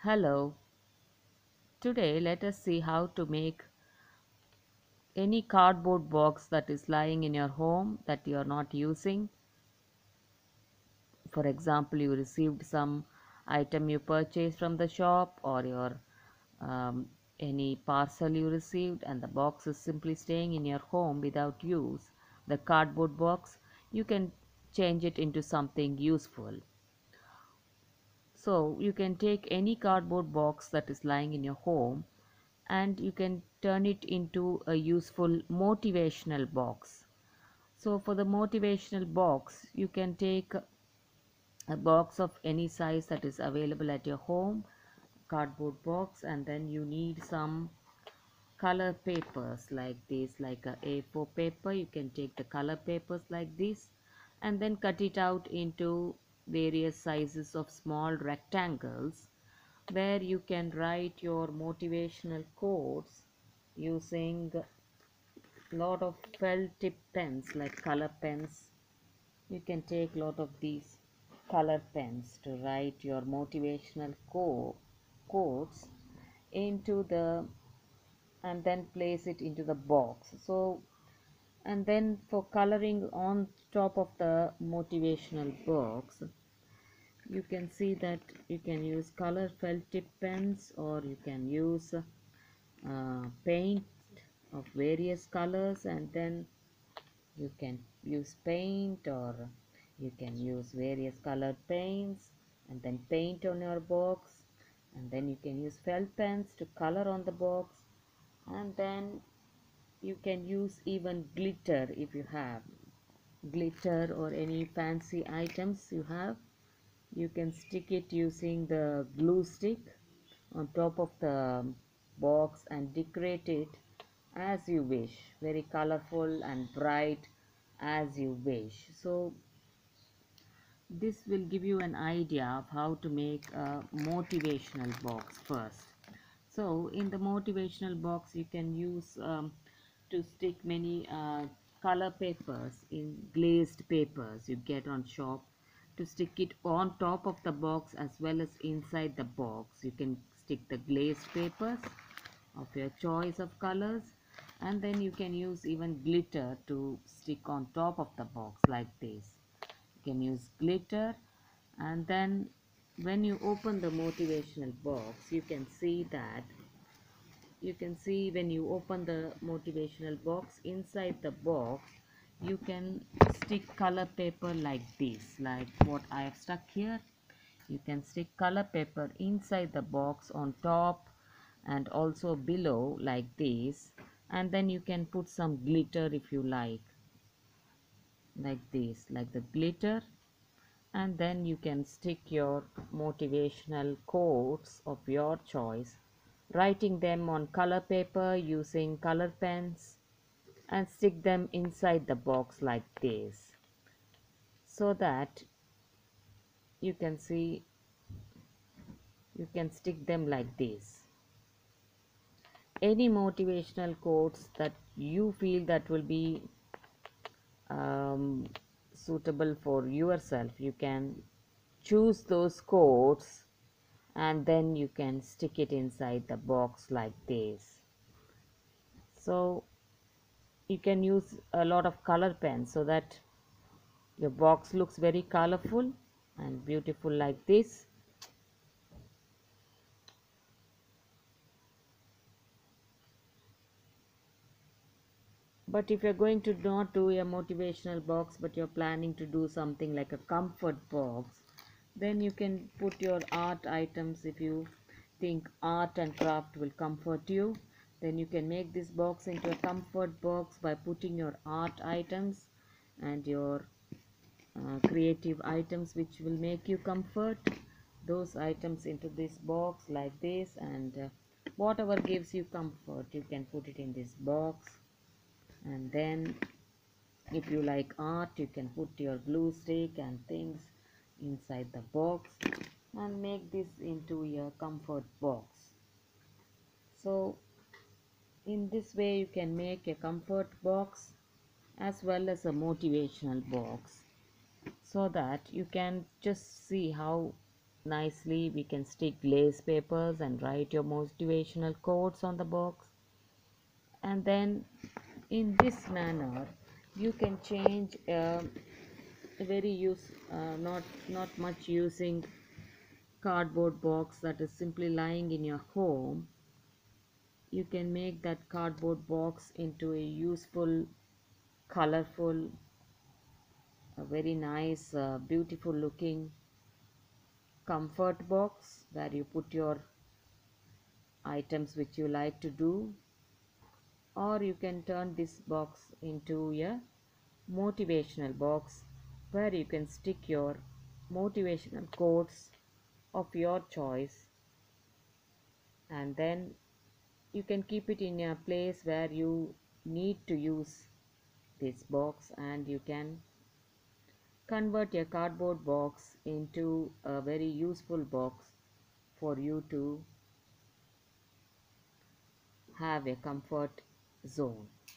Hello, today let us see how to make any cardboard box that is lying in your home that you are not using. For example, you received some item you purchased from the shop, or your um, any parcel you received and the box is simply staying in your home without use. The cardboard box, you can change it into something useful. So you can take any cardboard box that is lying in your home and you can turn it into a useful motivational box. So for the motivational box, you can take a box of any size that is available at your home, cardboard box, and then you need some color papers like this, like a A4 paper. You can take the color papers like this and then cut it out into various sizes of small rectangles where you can write your motivational quotes using lot of felt tip pens like color pens. You can take lot of these color pens to write your motivational quotes into the and then place it into the box. So and then for coloring on top of the motivational box, you can see that you can use color felt tip pens, or you can use paint of various colors, and then you can use paint, or you can use various colored paints and then paint on your box, and then you can use felt pens to color on the box, and then you can use even glitter if you have glitter or any fancy items you have. You can stick it using the glue stick on top of the box and decorate it as you wish, very colorful and bright as you wish. So this will give you an idea of how to make a motivational box first. So in the motivational box, you can use to stick many color papers in glazed papers you get on shop, to stick it on top of the box as well as inside the box. You can stick the glazed papers of your choice of colors, and then you can use even glitter to stick on top of the box like this. You can use glitter, and then when you open the motivational box, you can see when you open the motivational box, inside the box you can stick color paper like this, like what I have stuck here. You can stick color paper inside the box on top and also below like this, and then you can put some glitter if you like this, like the glitter, and then you can stick your motivational quotes of your choice, writing them on color paper using color pens, and stick them inside the box like this, so that you can see you can stick them like this. Any motivational quotes that you feel that will be um, suitable for yourself, you can choose those quotes and then you can stick it inside the box like this. So you can use a lot of color pens so that your box looks very colorful and beautiful like this. But if you're going to not do a motivational box, but you're planning to do something like a comfort box, then you can put your art items. If you think art and craft will comfort you, then you can make this box into a comfort box by putting your art items and your creative items which will make you comfort, those items into this box like this, and whatever gives you comfort you can put it in this box. And then if you like art, you can put your glue stick and things inside the box and make this into your comfort box. So in this way you can make a comfort box as well as a motivational box, so that you can just see how nicely. We can stick glaze papers and write your motivational quotes on the box. And then in this manner you can change a very not much using cardboard box that is simply lying in your home. You can make that cardboard box into a useful, colorful, a very nice, beautiful looking comfort box where you put your items which you like to do. Or you can turn this box into a motivational box where you can stick your motivational quotes of your choice, and then you can keep it in a place where you need to use this box, and you can convert a cardboard box into a very useful box for you to have a comfort zone.